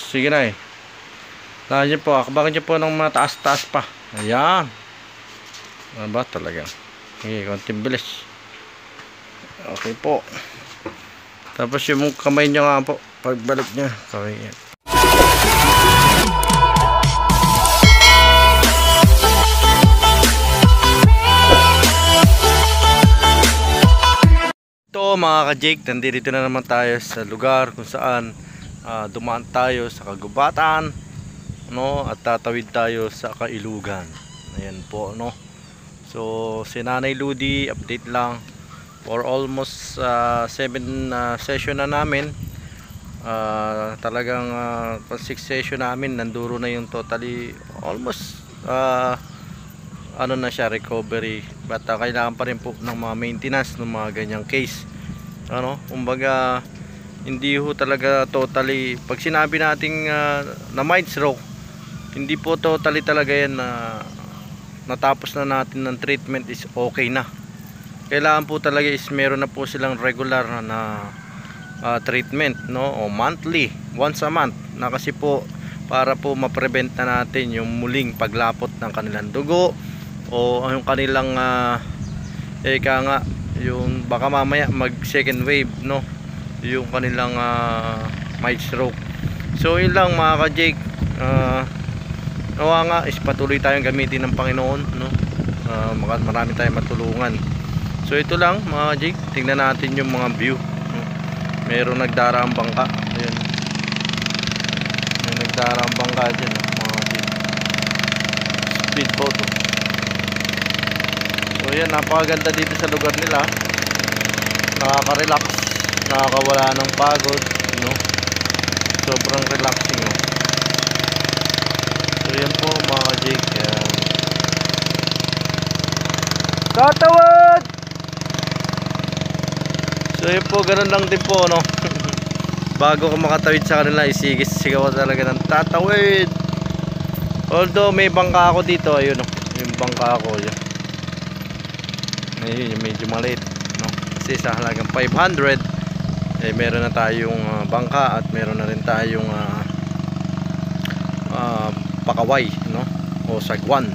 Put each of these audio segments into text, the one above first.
Sige na eh. Lahan niyo po. Akbakan niyo po ng mataas-taas pa. Ayan. Ano ba talaga? Okay, konting bilis. Okay po. Tapos yung kamay niyo nga po. Pagbalik niya. Okay. Ito mga ka-Jake, nandito na naman tayo sa lugar kung saan dumaan tayo sa kagubatan, no, at tatawid tayo sa kailugan. Ayan po, no. So si Nanay Ludi, update lang, for almost 7 session na namin. Talagang 6 session namin, nanduro na yung totally almost ano na siya, recovery, but kailangan pa rin po ng mga maintenance ng mga ganyang case, ano, kumbaga hindi ho talaga totally, pag sinabi nating na mild stroke, hindi po totally talaga yan na natapos na natin ng treatment is okay na. Kailangan po talaga is meron na po silang regular na treatment, no, o monthly, once a month na, kasi po para po ma-prevent na natin yung muling paglapot ng kanilang dugo o yung kanilang eka nga, yung baka mamaya mag second wave, no, yung kanilang mild stroke. So yun lang mga ka-Jake, nawa nga is patuloy tayong gamitin ng Panginoon, no, marami tayong matulungan. So ito lang mga ka-Jake, tingnan natin yung mga view, no? Meron nagdaraang bangka. Ayun, may nagdaraang bangka dyan, no, mga ka-Jake. Speed boat, oh. So yan, napakaganda dito sa lugar nila, nakaka-relax, nakakawala ng pagod, no? Sobrang relaxing, no? So yan po mga ka-Jake, tatawad! So yun po, ganun lang din po, no? Bago ka makatawid sa kanila, isigis-sigaw talaga ng tatawid. Although may bangka ako dito, ayun, no? Yung bangka ako, yun. Ayun, yung medyo maliit, no? Kasi sa halagang 500 eh meron na tayong bangka at meron na rin tayong pakaway, no, o sagwan.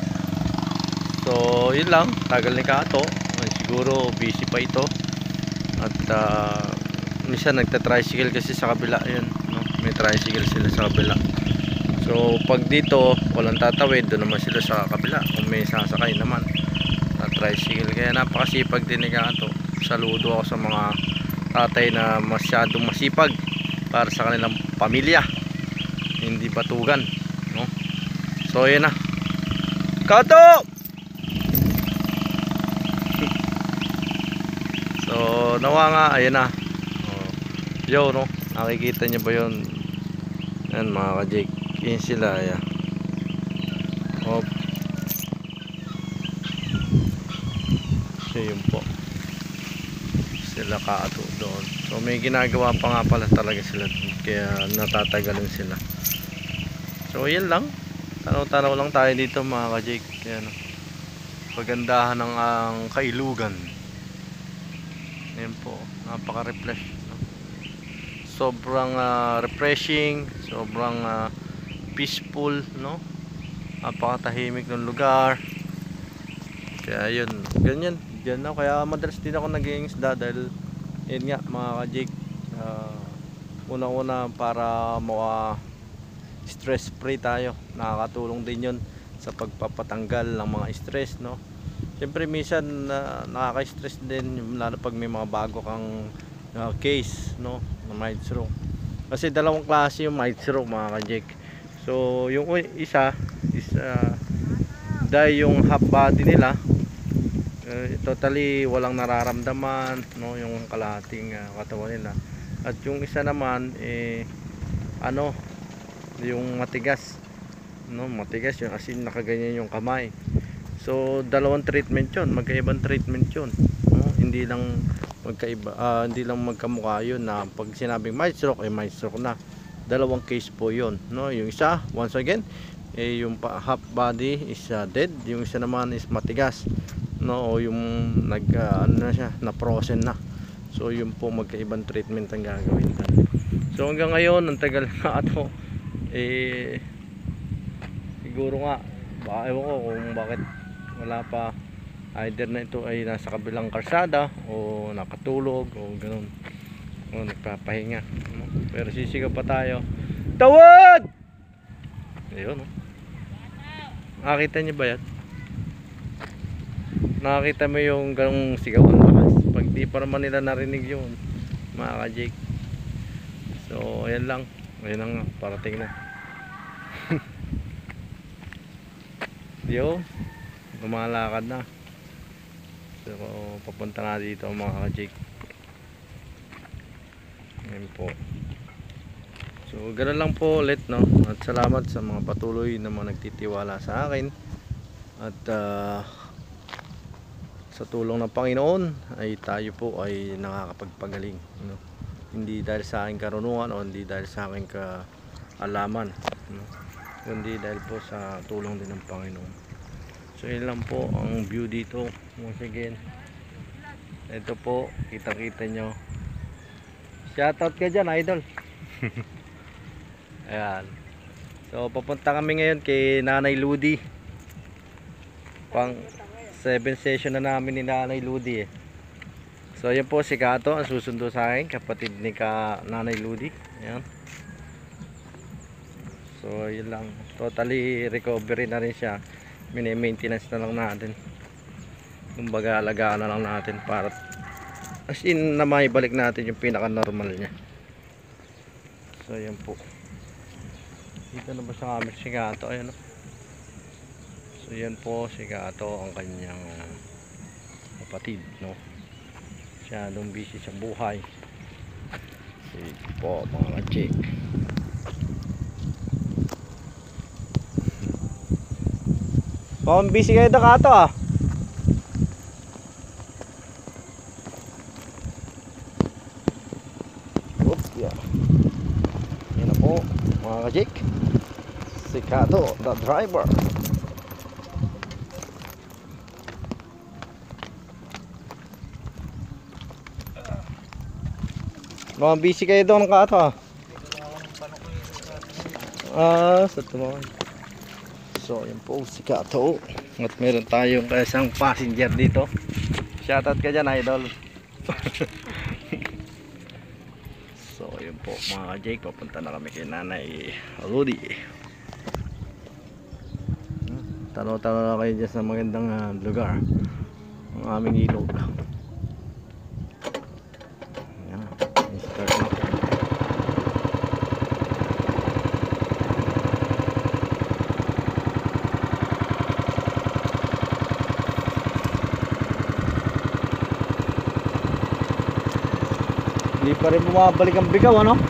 So yun lang, tagal ni Kato, siguro busy pa ito. At minsan nagta-tricycle kasi sa kabila, yun, no? May tricycle sila sa kabila. So pag dito walang tatawid, doon naman sila sa kabila kung may sasakay naman na tricycle. Kaya napakasipag din ni Kato. Saludo ako sa mga tatay na masyadong masipag para sa kanilang pamilya, hindi batugan, no? So ayan na, Kato! So nawa nga, ayan na, yo, no, nakikita nyo ba yun? Yan mga ka-Jake, yun sila, ayan. Hop. So yun po, sila Kato doon. So may ginagawa pa nga pala talaga sila doon, kaya natatagalan sila. So yan lang, tanaw-tanaw lang tayo dito mga ka-Jake. Kaya no, pagandahan ng kailugan. Yan po, napaka-refresh, no? Sobrang refreshing, sobrang peaceful, no? Napakatahimik ng lugar. Kaya yun, ganyan, dyan na. Kaya madalas din ako nag-iisda dahil yun nga mga ka-Jake, una-una para stress free tayo. Nakakatulong din yun sa pagpapatanggal ng mga stress, no? Siyempre minsan nakaka-stress din, lalo pag may mga bago kang case, no, na mild stroke. Kasi dalawang klase yung mild stroke mga ka-Jake. So yung isa is dahil yung half body nila totally walang nararamdaman, no, yung kalahating katawan nila. At yung isa naman ano, yung matigas, no, matigas yung asin, nakaganyan yung kamay. So dalawang treatment yun, magkaibang treatment yun, no? Hindi lang magkaiba, hindi lang magkamukha yun na pag sinabing mild stroke ay mild stroke na. Dalawang case po yun, no? Yung isa, once again, yung half body is dead, yung isa naman is matigas, no, o yung ano na siya, na frozen na. So yun po, magkaibang treatment ang gagawin. So hanggang ngayon, ang tagal na ato Eh siguro nga, baka ewan ko kung bakit wala pa, either na ito ay nasa kabilang kalsada o nakatulog o ganun, o nagpapahinga, no? Pero sisigaw pa tayo, tawad! Ayun, no? Nakakita niyo ba yan? Nakakita mo yung ganung sigaw ang lakas? Pag di pa naman nila narinig yun, mga ka-Jake. So ayan lang, ayun lang, parating na. Yo, lumalakad na. So papunta na dito mga ka-Jake. Ayan po. So ganoon lang po ulit, no? At salamat sa mga patuloy na mga nagtitiwala sa akin. At sa tulong ng Panginoon ay tayo po ay nakakapagpagaling, no? Hindi dahil sa aking karunungan o hindi dahil sa aking kaalaman, no? Kundi dahil po sa tulong din ng Panginoon. So yun lang po ang view dito. Once again, ito po, kita-kita nyo. Shoutout ka dyan, idol. Ayan. So papunta kami ngayon kay Nanay Ludi. Pang 7 session na namin ni Nanay Ludi, eh. So ayan po si Kato ang susundo sa akin, kapatid ni Nanay Ludi. Ayan. So yun lang, totally recovery na rin siya. Mini-maintenance na lang natin, kumbaga alagaan na lang natin para as in na maibalik natin yung pinaka normal niya. So ayan po, dito na ba sa camera si Kato? Ayan, no? So yan po si Kato, ang kanyang kapatid, no? Siya doon busy sa buhay. Sige po mga ka-Jake. Oh, busy kayo na Kato, ah. Oops, yeah. Yan na po mga ka-Jake, si Kato, the driver. Mga busy kayo doon ng Kato, ah. Sa tumawan. So yun po si Kato. At meron tayong isang passenger dito. Shoutout ka dyan, idol. So yun po mga Jake, papunta na kami kay Nanay Ludi. Tanaw-tanaw na kayo dyan sa magandang lugar, ang aming ilog. Hindi pa rin bumabalik ang bigaw, ano?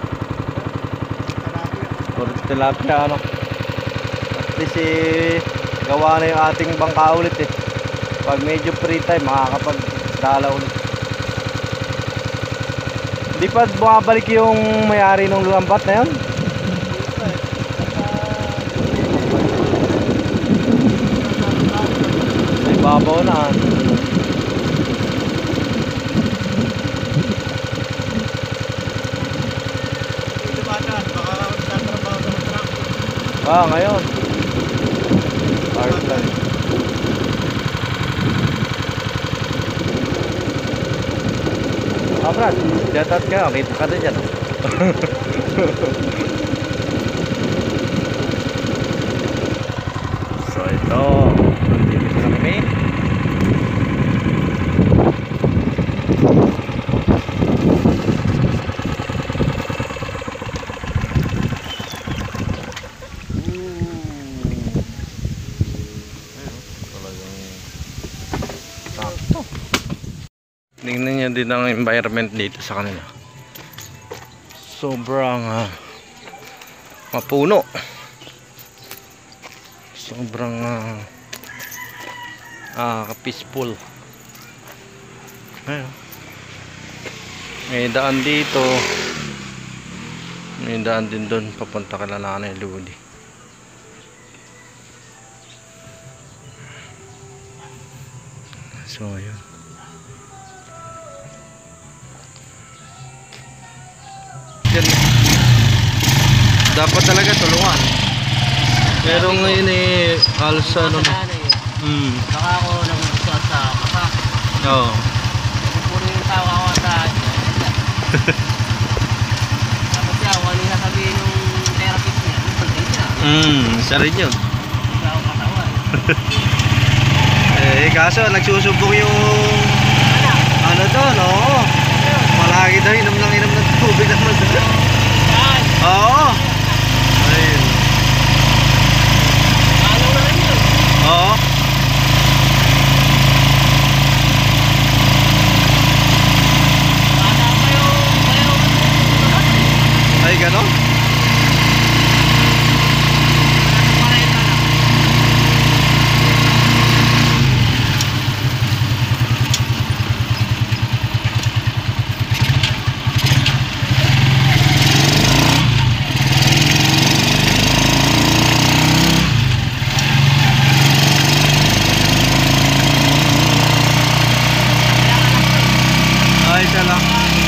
Puro tilapia, ano? At least gawa na yung ating bangka ulit, eh. Pag medyo free time, makakapagdala ulit. Hindi pa bumabalik yung may-ari ng lambat na yun? May babaw na. Ah, ngayon. Hard time. Ah, Brad, shoutout ka. Kita ka na dyan. So, ito. Nandito na kami. Tingnan nyo din ang environment dito sa kanila. Sobrang mapuno. Sobrang peaceful. Ayun. May daan dito. May daan din doon papunta kay Nanay Ludi. So ayun. dapat talaga tulungan. Pero ngayon eh, halos ano na. Baka ako nagsusuot sa masa. Oo. Puro yung tawa ko sa tapos siya, kung ano yung sasabihin ng therapist niya, yung pagkain niya. Isa rin yun. Hindi ako katawa Kaso nagsusubok yung Anak, ano to, no? Malagi daw inom ng tubig naman. yan. Oo. Ayun. Ano na rin yun? Oo. Bata pa yung Ay, gano'n? Ay, siya lang.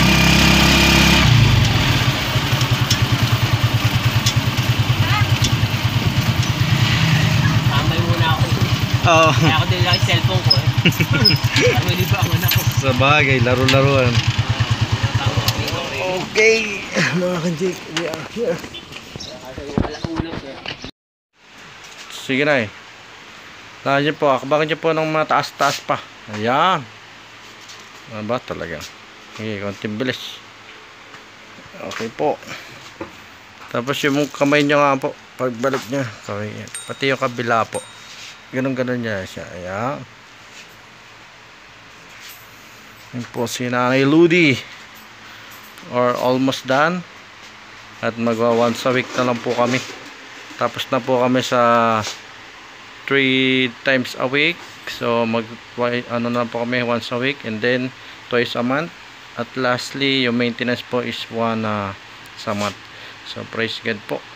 Tambay muna ako. Oo. Kaya ako din lang yung cellphone ko eh. Para may libangan ako. Sa bagay, laro-laruan. Okay. Okay, mga kanjik, we are here. Sige na eh. Lahat niyo po, akbakan niyo po ng mga taas-taas pa. Ayan. Ano ba talaga? Okay, konting bilis. Okay po. Tapos yung kamay niyo nga po, pagbalik niya. Okay, pati yung kabila po. Ganun-ganun niya siya. Ayan. Yan po si Nanay Ludi. Or almost done. At magwa once a week na lang po kami. Tapos na po kami sa 3 times a week. So ano na po kami once a week and then twice a month. At lastly, yung maintenance po is 1 sa month. So praise God po.